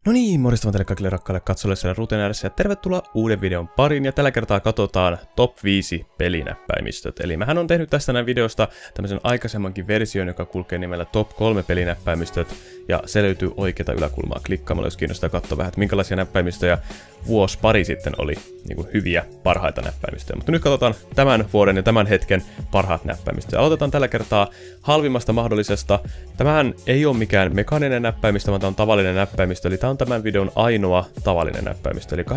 No niin, morjesta teille kaikille rakkaille katsojille siellä ruutin ääressä ja tervetuloa uuden videon pariin. Ja tällä kertaa katsotaan top 5 pelinäppäimistöt. Eli mähän on tehnyt tästä näin videosta tämmöisen aikaisemmankin version, joka kulkee nimellä top 3 pelinäppäimistöt. Ja se löytyy oikeata yläkulmaa klikkaamalla, jos kiinnostaa katsoa vähän, että minkälaisia näppäimistöjä vuosi pari sitten oli niin kuin hyviä, parhaita näppäimistöjä. Mutta nyt katsotaan tämän vuoden ja tämän hetken parhaat näppäimistöjä. Aloitetaan tällä kertaa halvimmasta mahdollisesta. Tämähän ei ole mikään mekaaninen näppäimistö, vaan tämä on tavallinen näppäimistö. Eli tämä on tämän videon ainoa tavallinen näppäimistö. Eli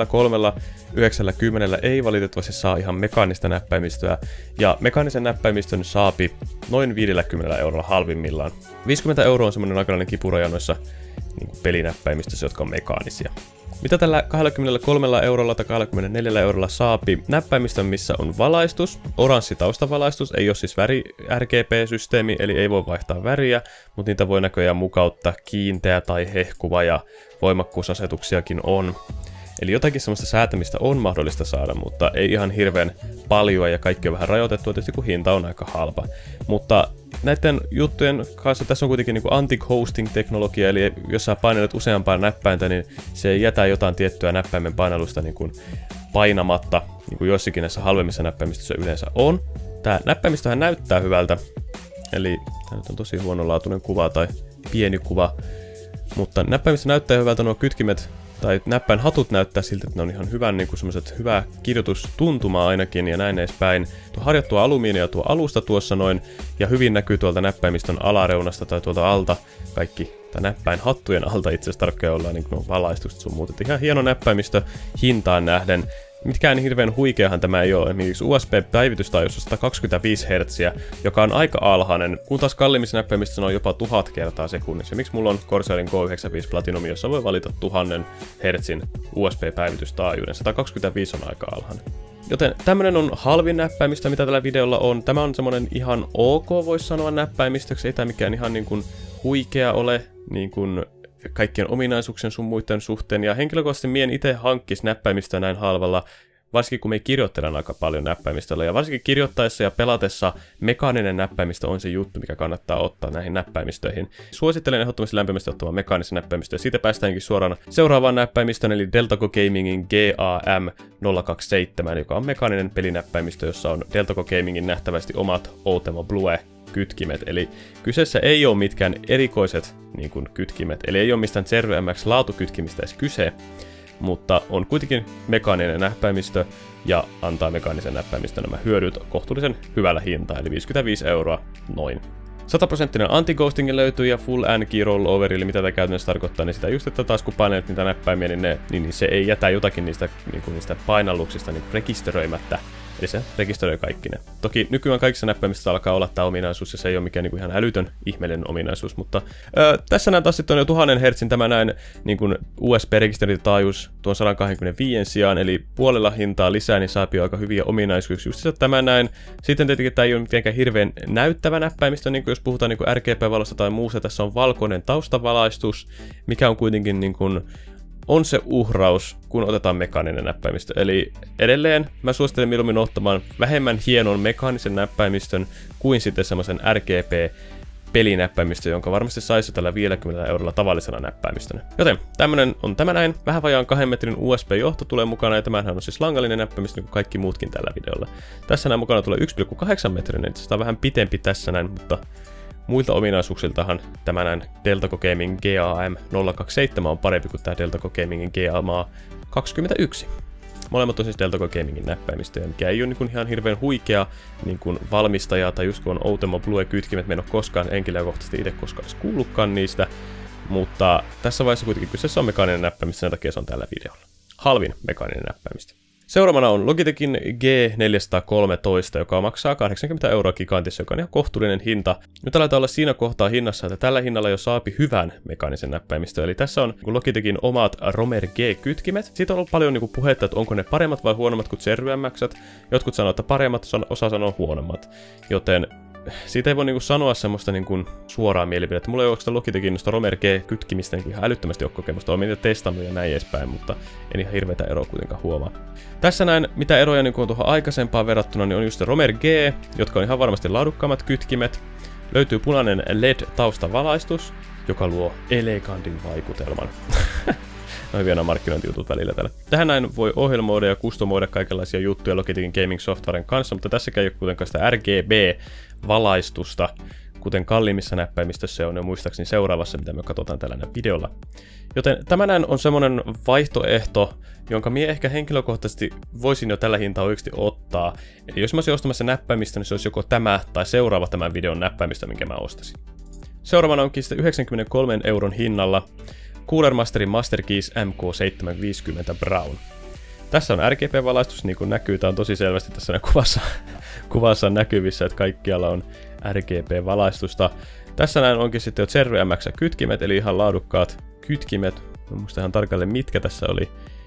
23,90 ei valitettavasti saa ihan mekaanista näppäimistöä. Ja mekaanisen näppäimistön saapi noin 50 eurolla halvimmillaan. 50 € on semmoinen aikalainen kipuraja noissa niin pelinäppäimistöissä, jotka on mekaanisia. Mitä tällä 23 € tai 24 € saapi näppäimistön, missä on valaistus, oranssi taustavalaistus, ei ole siis väri RGB-systeemi, eli ei voi vaihtaa väriä, mutta niitä voi näköjään mukauttaa kiinteä tai hehkuva ja voimakkuusasetuksiakin on. Eli jotakin semmoista säätämistä on mahdollista saada, mutta ei ihan hirveän paljon ja kaikki on vähän rajoitettua, tietysti kun hinta on aika halpa. Mutta näiden juttujen kanssa tässä on kuitenkin niin anti-hosting-teknologia, eli jos sä painelet useampaa näppäintä, niin se ei jätä jotain tiettyä näppäimen painallusta niin kuin painamatta, niin kuin joissakin näissä halvemmissa näppäimistöissä yleensä on. Tää näppäimistöhän näyttää hyvältä, eli tää nyt on tosi huonolaatuinen kuva tai pieni kuva, mutta näppäimistö näyttää hyvältä, nuo kytkimet tai näppäin hatut näyttää siltä, että ne on ihan hyvän, niin semmoiset hyvää kirjoitustuntumaa ainakin ja näin edespäin. Tuo harjattua alumiinia tuo alusta tuossa noin ja hyvin näkyy tuolta näppäimistön alareunasta tai tuolta alta kaikki, tai näppäin hattujen alta itse asiassa tarkkaan ollaan niin kuin valaistukset sun muut. Ihan hieno näppäimistö hintaan nähden. Mitkään hirveän huikeahan tämä ei ole. Esimerkiksi USB-päivitystaajuus on 125 Hz, joka on aika alhainen, kun taas kalliimmissa näppäimistöissä on jopa 1000 kertaa sekunnissa. Miksi mulla on Corsairin Go95 Platinum, jossa voi valita 1000 Hz USB-päivitystaajuuden? 125 on aika alhainen. Joten tämmönen on halvin näppäimistö, mitä tällä videolla on. Tämä on semmonen ihan ok, voisi sanoa näppäimistöksi. Ei tämä mikään ihan niin kuin huikea ole, niin kuin kaikkien ominaisuuksien sun muiden suhteen, ja henkilökohtaisesti mien itse hankkis näppäimistöä näin halvalla, varsinkin kun me kirjoittelen aika paljon näppäimistöllä, ja varsinkin kirjoittaessa ja pelatessa mekaaninen näppäimistö on se juttu, mikä kannattaa ottaa näihin näppäimistöihin. Suosittelen ehdottomasti lämpimästi ottamaan mekaanisen näppäimistön, ja siitä päästäänkin suoraan seuraavaan näppäimistöön, eli Deltaco Gamingin GAM027, joka on mekaaninen pelinäppäimistö, jossa on Deltaco Gamingin nähtävästi omat Outemo Blue kytkimet, eli kyseessä ei ole mitkään erikoiset niin kuin kytkimet, eli ei ole mistään Zero MX laatukytkimistä edes kyse, mutta on kuitenkin mekaaninen näppäimistö ja antaa mekaanisen näppäimistön nämä hyödyt kohtuullisen hyvällä hintaa, eli 55 € noin. 100% anti-ghosting löytyy ja full N-key rollover, eli mitä tämä käytännössä tarkoittaa, niin sitä just, että taas kun painelet niitä näppäimiä, niin se ei jätä jotakin niistä painalluksista niin rekisteröimättä. Eli se rekisteröi kaikki ne. Toki nykyään kaikissa näppäimistä alkaa olla tämä ominaisuus, ja se ei ole mikään niin kuin ihan älytön ihmeellinen ominaisuus, mutta tässä näin taas sitten on jo 1000 Hz tämä näin niin kuin USB-rekisteritaajuus tuon 125 sijaan, eli puolella hintaa lisää, niin saa jo aika hyviä ominaisuuksia. Just tämä näin. Sitten tietenkin tämä ei ole mitenkään hirveän näyttävä näppäimistö, niin kuin jos puhutaan niin kuin RGB-valosta tai muusta, tässä on valkoinen taustavalaistus, mikä on kuitenkin niin kuin on se uhraus, kun otetaan mekaaninen näppäimistö. Eli edelleen mä suosittelen mieluummin ottamaan vähemmän hienon mekaanisen näppäimistön kuin sitten semmoisen RGB-pelinäppäimistön, jonka varmasti saisi tällä 50 € tavallisena näppäimistönä. Joten tämmönen on tämä näin. Vähän vajaan 2 metrin USB-johto tulee mukana, ja tämähän on siis langallinen näppäimistö, niin kuin kaikki muutkin tällä videolla. Tässä näin mukana tulee 1,8 metrinen, itse asiassa vähän pitempi tässä näin, mutta muilta ominaisuuksiltahan tämä näin Deltaco Gaming GAM027 on parempi kuin tämä Deltaco Gamingin GAM21. Molemmat on siis Deltaco Gamingin näppäimistöjä, mikä ei ole niin kuin ihan hirveän huikea niin kuin valmistaja, tai just kun on Outemo Blue-kytkimet, me en ole koskaan henkilökohtaisesti itse koskaan edes kuullutkaan niistä, mutta tässä vaiheessa kuitenkin kyseessä on mekaaninen näppäimistö, sen takia se on tällä videolla. Halvin mekaaninen näppäimistö. Seuraavana on Logitechin G413, joka maksaa 80 € gigantissa, joka on ihan kohtuullinen hinta. Nyt aletaan olla siinä kohtaa hinnassa, että tällä hinnalla jo saapi hyvän mekaanisen näppäimistön. Eli tässä on Logitechin omat Romer G-kytkimet. Siitä on ollut paljon puhetta, että onko ne paremmat vai huonommat kuin Zero MX:t. Jotkut sanoo, että paremmat, osa sanoo huonommat. Joten siitä ei voi sanoa semmoista suoraa mielipidettä. Mulla ei ole oikeastaan Logitechin noista Romer G-kytkimistä ihan älyttömästi ole kokemusta. Olen niitä testannut ja näin edespäin, mutta en ihan hirveitä eroa kuitenkaan huomaa. Tässä näin, mitä eroja on tuohon aikaisempaan verrattuna, niin on just Romer G, jotka on ihan varmasti laadukkaammat kytkimet. Löytyy punainen LED-taustavalaistus, joka luo elegantin vaikutelman. No hyviä nämä markkinointijutut välillä täällä. Tähän näin voi ohjelmoida ja customoida kaikenlaisia juttuja Logitechin gaming softwaren kanssa, mutta tässäkään ei ole kuitenkaan sitä RGB-valaistusta, kuten kalliimmissa näppäimistössä on jo muistaakseni seuraavassa, mitä me katsotaan tällä videolla. Joten tämä näin on semmonen vaihtoehto, jonka minä ehkä henkilökohtaisesti voisin jo tällä hintaa oikeasti ottaa. Eli jos mä olisin ostamassa näppäimistä, niin se olisi joko tämä tai seuraava tämän videon näppäimistä, minkä mä ostasin. Seuraavana onkin sitten 93 € hinnalla Cooler Masterin Master Keys MK750 Brown. Tässä on RGB-valaistus, niin kuin näkyy, tämä on tosi selvästi tässä kuvassa näkyvissä, että kaikkialla on RGB-valaistusta. Tässä näin onkin sitten jo Cherry MX-kytkimet, eli ihan laadukkaat kytkimet. Mä muistan ihan tarkalleen mitkä tässä oli.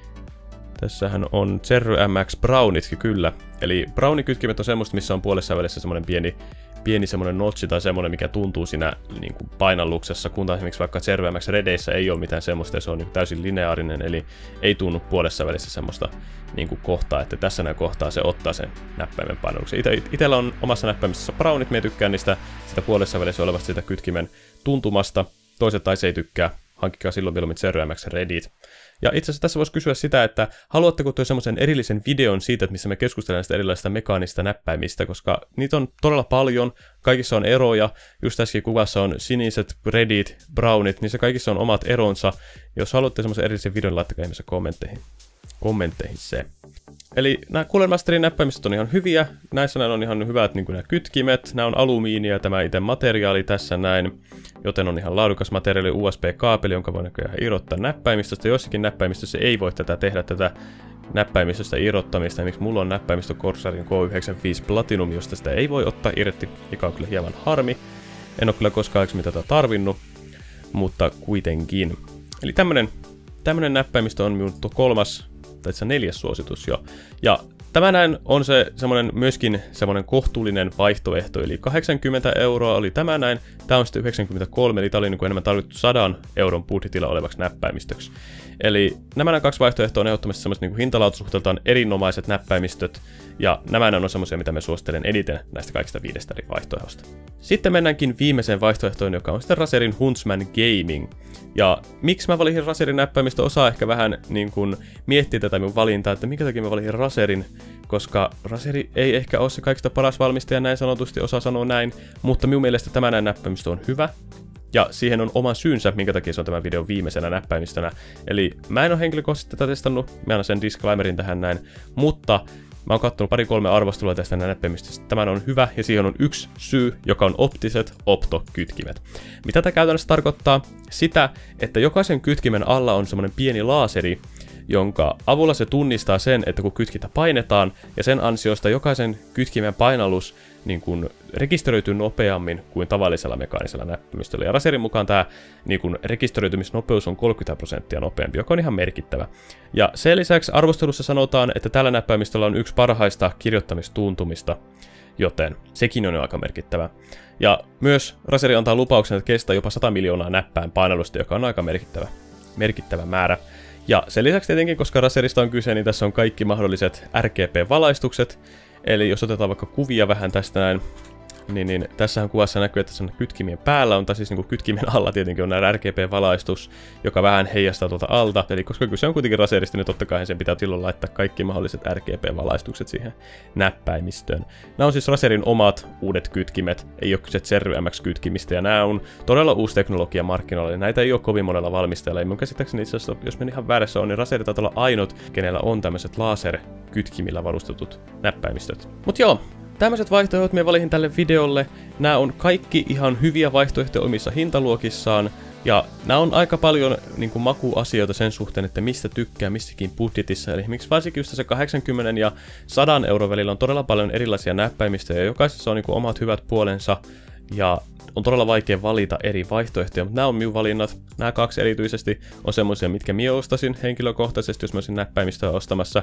Tässähän on Cherry MX Brownitkin kyllä. Eli Browni-kytkimet on semmoista, missä on puolessa välissä semmoinen pieni semmoinen notchi tai semmoinen, mikä tuntuu siinä niin kuin painalluksessa, kun taas esimerkiksi vaikka Cherry MX Redeissä ei ole mitään semmoista, ja se on niin täysin lineaarinen, eli ei tunnu puolessa välissä semmoista niin kuin kohtaa, että tässä näin kohtaa se ottaa sen näppäimen painalluksen. Itellä on omassa näppäimistössä Brownit, me tykkään niistä sitä puolessa välissä olevasta sitä kytkimen tuntumasta, toiset taas ei tykkää, hankkikaa silloin mieluummin Cherry MX Redit. Ja itse asiassa tässä voisi kysyä sitä, että haluatteko tuo semmoisen erillisen videon siitä, että missä me keskustellaan näistä erilaisista mekaanista näppäimistä, koska niitä on todella paljon, kaikissa on eroja, just tässä kuvassa on siniset, redit, brownit, niissä kaikissa on omat eronsa. Jos haluatte semmoisen erillisen videon, laittakaa ihmeessä kommentteihin se. Eli nämä Cooler Masterin näppäimistöt on ihan hyviä, näissä on ihan hyvät niin kuin nämä kytkimet, nämä on alumiinia, tämä itse materiaali tässä näin, joten on ihan laadukas materiaali, USB-kaapeli, jonka voi näköjään irrottaa näppäimistöstä. Jossakin näppäimistössä ei voi tehdä tätä näppäimistöstä irrottamista, miksi mulla on näppäimistö Corsarin K95 Platinum, josta sitä ei voi ottaa irti, mikä on kyllä hieman harmi. En ole kyllä koskaan tätä tarvinnut, mutta kuitenkin. Eli tämmönen näppäimistö on minun kolmas tai itse 4. suositus jo. Ja tämä näin on se myöskin semmoinen kohtuullinen vaihtoehto, eli 80 € oli tämä näin, tämä on sitten 93, eli tämä oli niin kuin enemmän tarvittu 100 € budjetilla olevaksi näppäimistöksi. Eli nämä 2 vaihtoehtoa on ehdottomasti semmoiset niin hinta-laatusuhteeltaan erinomaiset näppäimistöt, ja nämä on semmoisia, mitä me suosittelen eniten näistä kaikista 5 eri vaihtoehdosta. Sitten mennäänkin viimeiseen vaihtoehtoon, joka on sitten Razerin Huntsman Gaming. Ja miksi mä valitsin Razerin näppäimistö, osaa ehkä vähän niin kuin miettiä tätä minun valintaa, että minkä takia mä valitsin Razerin, koska Razeri ei ehkä ole se kaikista paras valmistaja, näin sanotusti osaa sanoa näin, mutta minun mielestä tämä näppäimistö on hyvä. Ja siihen on oma syynsä, minkä takia se on tämän videon viimeisenä näppäimistönä. Eli mä en ole henkilökohtaisesti tätä testannut, mä annan sen disclaimerin tähän näin, mutta mä oon kattonut 2-3 arvostelua tästä näppäimistöstä. Tämä on hyvä ja siihen on yksi syy, joka on optiset optokytkimet. Mitä tämä käytännössä tarkoittaa? Sitä, että jokaisen kytkimen alla on semmoinen pieni laaseri, jonka avulla se tunnistaa sen, että kun kytkintä painetaan, ja sen ansiosta jokaisen kytkimen painallus niin kuin rekisteröityy nopeammin kuin tavallisella mekaanisella näppäimistöllä. Ja Razerin mukaan tämä niin kuin rekisteröitymisnopeus on 30% nopeampi, joka on ihan merkittävä. Ja sen lisäksi arvostelussa sanotaan, että tällä näppäimistöllä on yksi parhaista kirjoittamistuntumista, joten sekin on jo aika merkittävä. Ja myös Razeri antaa lupauksen, että kestää jopa 100 miljoonaa näppäin painallusta, joka on aika merkittävä määrä. Ja sen lisäksi tietenkin, koska Razerista on kyse, niin tässä on kaikki mahdolliset RGB-valaistukset. Eli jos otetaan vaikka kuvia vähän tästä näin, niin tässähän kuvassa näkyy, että sen kytkimien päällä on, tai siis niin kuin kytkimen alla tietenkin on nämä RGB-valaistus, joka vähän heijastaa tuolta alta. Eli koska kyse on kuitenkin Razerista, niin totta kai sen pitää silloin laittaa kaikki mahdolliset RGB-valaistukset siihen näppäimistöön. Nämä on siis Razerin omat uudet kytkimet, ei ole kyse Cherry MX-kytkimistä, ja nämä on todella uusi teknologia markkinoilla, ja näitä ei ole kovin monella valmistajalla. Ja mun käsittääkseni itse asiassa, jos meni ihan väärässä on, niin Razeri taitaa olla ainut, kenellä on tämmöiset laser-kytkimillä varustetut näppäimistöt. Mut joo. Tämmöiset vaihtoehdot me valitin tälle videolle. Nämä on kaikki ihan hyviä vaihtoehtoja omissa hintaluokissaan. Ja nämä on aika paljon niin kuin makuasioita sen suhteen, että mistä tykkää missäkin budjetissa. Eli miksi varsinkin just se 80 ja 100 € välillä on todella paljon erilaisia näppäimistöjä. Ja jokaisessa on niin kuin omat hyvät puolensa. Ja on todella vaikea valita eri vaihtoehtoja, mutta nämä on minun valinnat. Nämä 2 erityisesti on semmoisia, mitkä minä ostasin henkilökohtaisesti, jos mä olisin näppäimistöä ostamassa.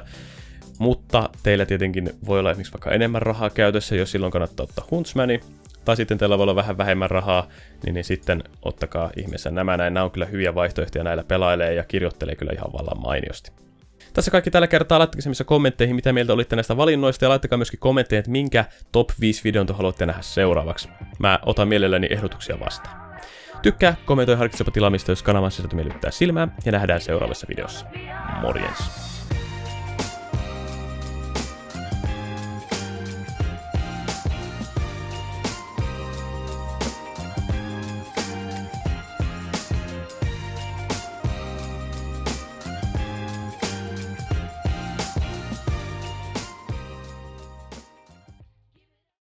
Mutta teillä tietenkin voi olla esimerkiksi vaikka enemmän rahaa käytössä, jos silloin kannattaa ottaa Huntsmani. Tai sitten teillä voi olla vähän vähemmän rahaa, niin sitten ottakaa ihmeessä nämä näin. Nämä on kyllä hyviä vaihtoehtoja, näillä pelailee ja kirjoittelee kyllä ihan vallan mainiosti. Tässä kaikki tällä kertaa. Laittakaa missä kommentteihin, mitä mieltä olitte näistä valinnoista, ja laittakaa myöskin kommentteihin, että minkä top 5 videon te haluatte nähdä seuraavaksi. Mä otan mielelläni ehdotuksia vastaan. Tykkää, kommentoi, harkitsepa tilaamista, jos kanavan sisältö miellyttää silmää, ja nähdään seuraavassa videossa. Morjens!